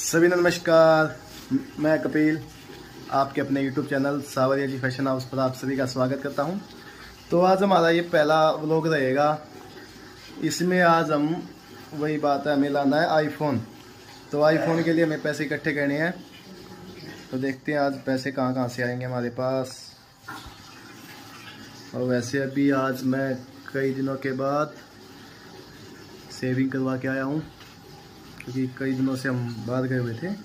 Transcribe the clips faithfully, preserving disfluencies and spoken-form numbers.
सभी नमस्कार, मैं कपिल आपके अपने यूट्यूब चैनल सावरिया जी फैशन हाउस पर आप सभी का स्वागत करता हूं। तो आज हमारा ये पहला व्लॉग रहेगा। इसमें आज हम वही बात है, हमें लाना है आईफोन। तो आईफोन के लिए हमें पैसे इकट्ठे करने हैं। तो देखते हैं आज पैसे कहां कहां से आएंगे हमारे पास। और वैसे अभी आज मैं कई दिनों के बाद सेविंग करवा के आया हूं, क्योंकि कई दिनों से हम बाहर गए हुए थे।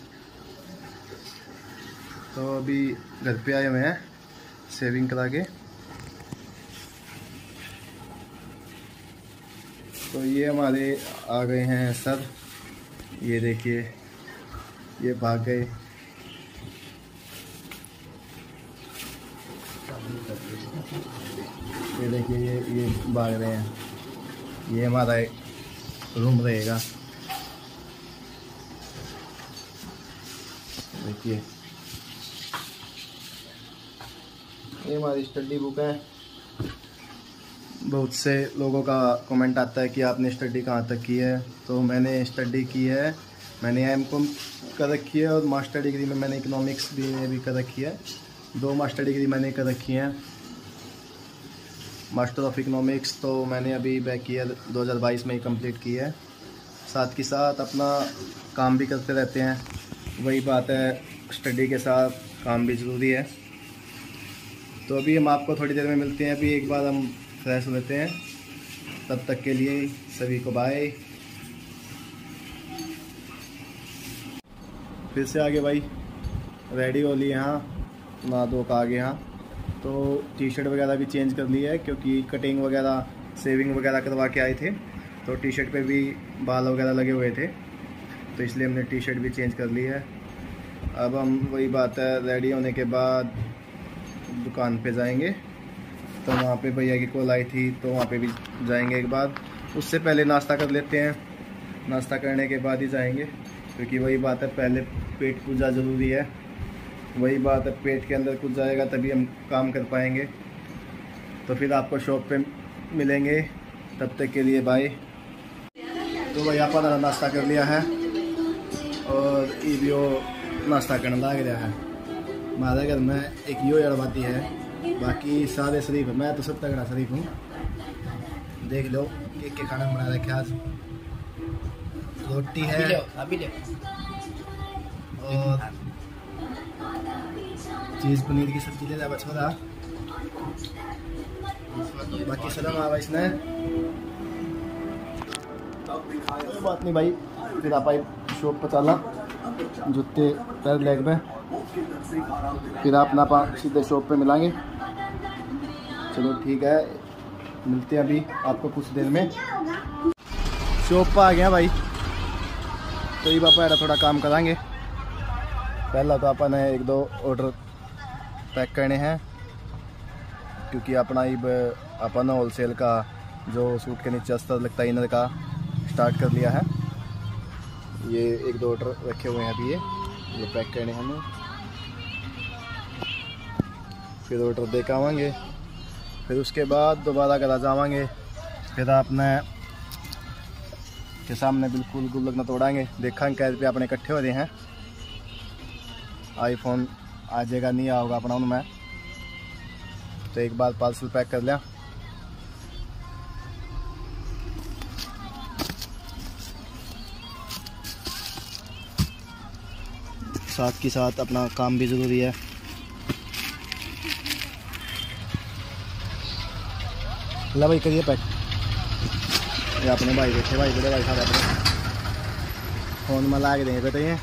तो अभी घर पे आए हुए हैं सेविंग करा के। तो ये हमारे आ गए हैं सर, ये देखिए ये भाग गए। ये देखिए ये ये भाग रहे हैं। ये हमारा रूम रहेगा। देखिए ये हमारी स्टडी बुक है। बहुत से लोगों का कमेंट आता है कि आपने स्टडी कहाँ तक की है। तो मैंने स्टडी की है, मैंने एम कॉम कर रखी है और मास्टर डिग्री में मैंने इकोनॉमिक्स भी में भी कर रखी है। दो मास्टर डिग्री मैंने कर रखी हैं। मास्टर ऑफ इकोनॉमिक्स तो मैंने अभी बैक ईयर दो हज़ार बाईस में ही कंप्लीट की है। साथ के साथ अपना काम भी करते रहते हैं। वही बात है, स्टडी के साथ काम भी ज़रूरी है। तो अभी हम आपको थोड़ी देर में मिलते हैं। अभी एक बार हम फ्रेश हो लेते हैं। तब तक के लिए सभी को बाय। फिर से आगे भाई रेडी हो लिए यहाँ, ना दो का आगे यहाँ। तो टी शर्ट वगैरह भी चेंज कर ली है, क्योंकि कटिंग वगैरह सेविंग वगैरह करवा के आए थे। तो टी शर्ट पे भी बाल वगैरह लगे हुए थे, तो इसलिए हमने टी शर्ट भी चेंज कर ली है। अब हम वही बात है, रेडी होने के बाद दुकान पे जाएंगे। तो वहाँ पे भैया की कॉल आई थी, तो वहाँ पे भी जाएंगे एक बार। उससे पहले नाश्ता कर लेते हैं। नाश्ता करने के बाद ही जाएंगे, क्योंकि वही बात है, पहले पेट पूजा ज़रूरी है। वही बात है, पेट के अंदर कुछ जाएगा तभी हम काम कर पाएंगे। तो फिर आपको शॉप पे मिलेंगे, तब तक के लिए बाय। तो भैया पर नाश्ता कर लिया है और ईवियो नाश्ता करने लग रहा है। हमारे घर में एक यो अड़बाती है, बाकी सारे शरीफ है। मैं तो सब तगड़ा शरीफ हूँ। देख लो एक के खाना बना रखे आज। रोटी है अभी ले, और चीज़ पनीर की सब्जी ले जा छोड़ा। बाकी सलाम आवा इसने कोई बात नहीं भाई। फिर आप आई शॉप पर चला, जूते पैर लेग में, फिर आप ना पा सीधे शॉप पे मिलाएंगे। चलो ठीक है, मिलते हैं अभी आपको कुछ देर में। शॉप पर आ गया भाई। तो ये पापा यार थोड़ा काम कराएंगे। पहला तो अपन ने एक दो ऑर्डर पैक करने हैं, क्योंकि अपना ही अपन होलसेल का जो सूट के नीचे अस्तर लगता है इनर का स्टार्ट कर लिया है। ये एक दो ऑर्डर रखे हुए हैं अभी, ये ये पैक करने हमें। फिर ऑर्डर दे के आवांगे, फिर उसके बाद दोबारा घर आ जावांगे। फिर आपने के सामने बिल्कुल गुल्लक न तोड़ाएंगे। देखा कै रुपये अपने इकट्ठे हो रहे हैं। आईफोन आ जाएगा, नहीं आओगा अपना उनमें। तो एक बार पार्सल पैक कर लिया। साथ के साथ अपना काम भी ज़रूरी है। ला भाई करिए पैक। ये अपने भाई बैठे, भाई बड़े भाई साहब अपने फ़ोन में ला के देंगे बताइए।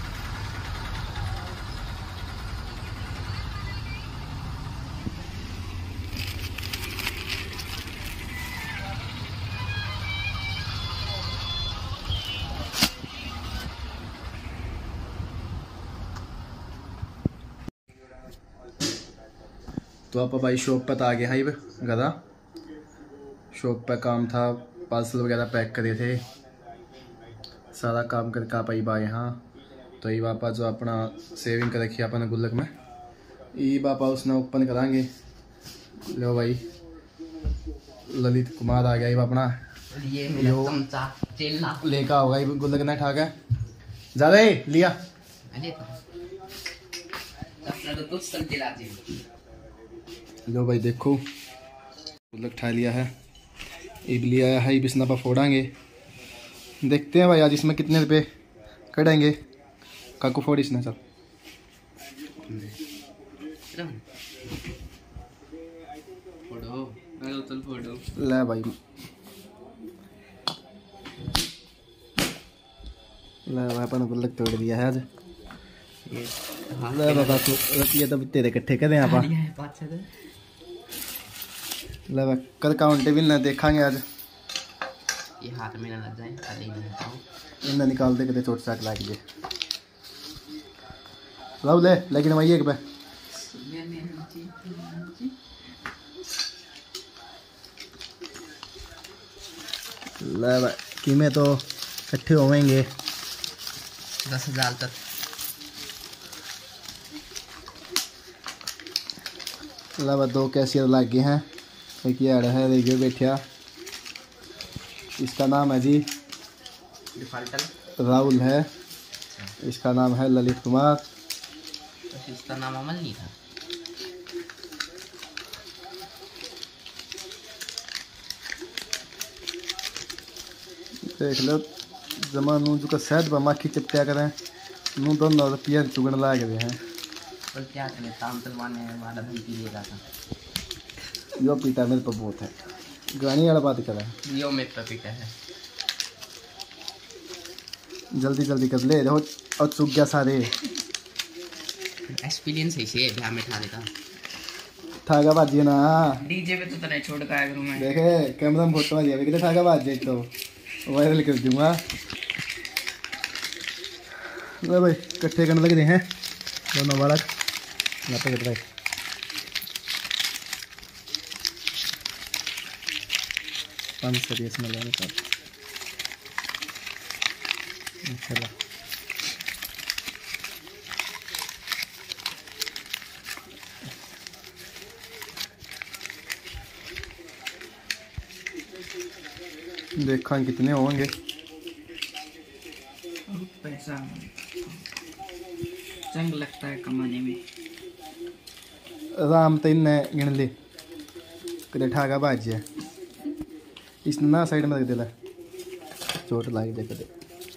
तो आप भाई शॉप पर आ गए हैं। ये गदा शॉप पर काम था, पार्सल वगैरह पैक करे थे, सारा काम करके आप आई बा यहाँ। तो ये बापा जो अपना सेविंग कर रखी है अपने गुल्लक में, ये बापा उसने ओपन कराएंगे। लो भाई ललित कुमार आ गया ये अपना, ये लेका होगा ये गुल्लक ने ठा के। ज्यादा ही लिया लो भाई देखो गुल्लक उठा लिया है, इब लिया है, इब इसना पर फोड़ांगे। देखते हैं भाई आज इसमें कितने रुपए कटेंगे। काकू फोड़ इसने चल ले भाई ले भाई अपन गुल्लक तोड़ दिया है आज। ले बाबा तू रतिया तो तेरे इकट्ठे कर दें आप ले भाई कल काउंटेबल ना देखांगे आज। ये हाथ में ना लग जाए अरे इन्हें निकाल दे के चोट चाट लाग गए लाओ ले लेकिन वही एक पे ले भाई कीमे तो इकट्ठे होंगे दस हजार तक। ले भाई दो कैशियर लग गए हैं, एक यार है रेगे बैठा, इसका नाम है जी डिफॉल्टर राहुल है, इसका नाम है ललित कुमार, इसका नाम अमल नहीं था। देख लो जमा नू जो का शहद पर माखी चिपटा करें नू दोनों रुपया चुगन ला गए हैं। और क्या करें काम तलवाने वाला धमकी दे रहा था। यो पीटा मेरे पर बहुत है गानी वाला बात करें यो मेरे पर पीटा है जल्दी जल्दी कर ले रहो और चुग गया सारे एक्सपीरियंस है से बिहार में ठा देता ठागा बाजी ना डीजे पे तो तने छोड़ के आया करूं मैं। देखे कैमरा में फोटो आ जाए कितने ठागा बाज तो वायरल कर दूंगा। ले भाई इकट्ठे करने लग रहे हैं दोनों बालक यहाँ पे भाई पाँच सौ बीस में लेने का चलो देखा कितने होंगे। पैसा चंग लगता है कमाने में। राम तो इन्हें गिन ले कदे ठागा बाज है इसने ना साइड में रख दिला चोट लाई दे कदे।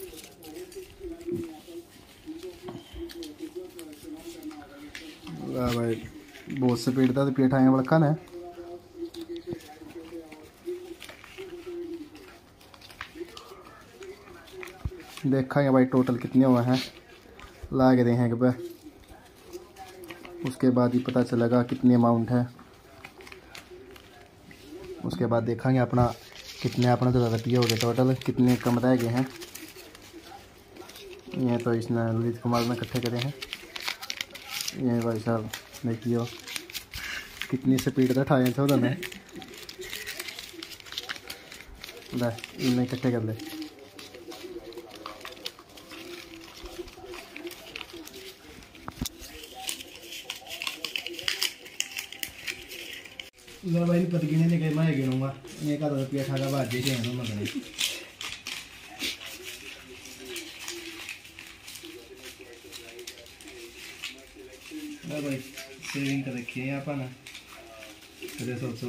भाई बहुत से पेट था तो पेट आए बड़का ना देखेंगे भाई टोटल कितने हुए हैं ला के देखेंगे भाई उसके बाद ही पता चलेगा कितनी अमाउंट है। उसके बाद देखेंगे अपना कितने अपना तो रुपये हो गए टोटल कितने कम रह गए हैं। ये तो इसने ललित कुमार में इकट्ठे करे हैं। ये भाई साहब देखिए कितनी स्पीड था ठाए थे उन्होंने इन्हें इकट्ठे कर ले। लो भाई पता गिने नहीं गए मैं गिनूंगा ये का रुपया ठागा बाज दे हैं दोनों ने। लो भाई सेविंग कर रखी है यहाँ पर ना अरे सोचो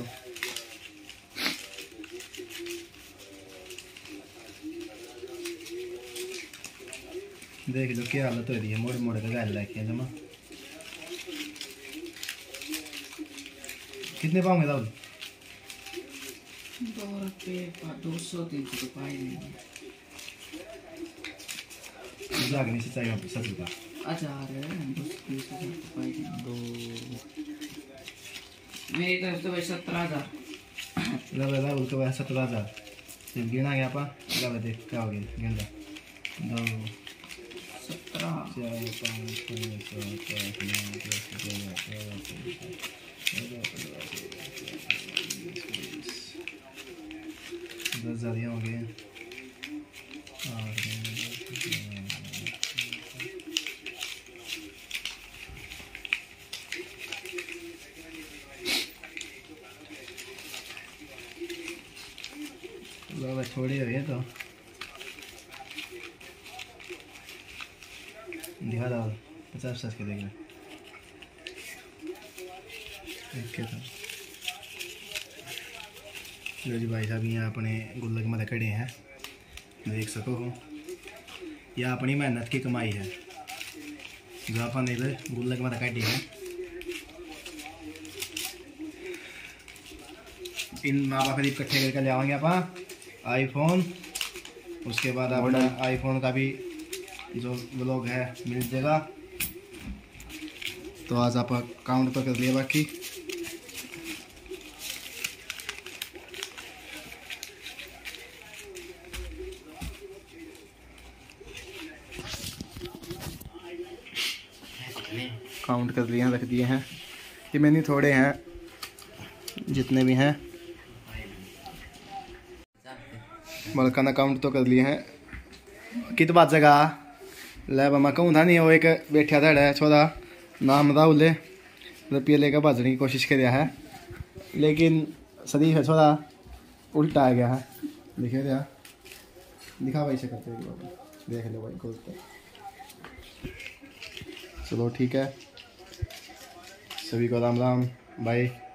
देख लो क्या हालत हो रही है मोड़ मोड़ के गाल रखे जमा। कितने पाओगे राहुल? दो रुपये दो सौ तीन सौ रुपये नहीं से चाहिए सच रुपया हजार दो मेरी तरफ से भाई सत्रह हजार राहुल के बाद सत्रह हजार सिर्फ गिना गया पा लगा देख क्या हो गया गिनता दो सत्रह चार पाँच छः सात आठ नौ दस ग्यारह दस ज़्यादा हो गए थोड़ी हो गए तो दिखा दाल पचास पचास के देंगे के तो लो जी भाई साहब यहाँ अपने गुल्लक में खड़े हैं, देख सको हो। यह अपनी मेहनत की कमाई है जो अपन इधर गुल्लक में काटी है। इन माँ बाप करीब इकट्ठे करके ले आएंगे आप आईफोन, उसके बाद अपना आईफोन का भी जो व्लॉग है मिल जाएगा। तो आज आप काउंट तो कर लिया, बाकी काउंट कर लिए हैं, रख दिए हैं। ये मैंने थोड़े हैं, जितने भी हैं मलकाना काउंट तो कर लिए हैं। कित बात जगह ले बमा कहूँ था नहीं, वो एक बैठा था छोरा नाम राहुल रुपये लेकर भाजने की कोशिश कर रहा है, लेकिन शरीफ है छोरा उल्टा आ गया है। दिखे रहा दिखा भाई से करते देख लो भाई खोल। चलो ठीक है, सभी को राम राम, बाय।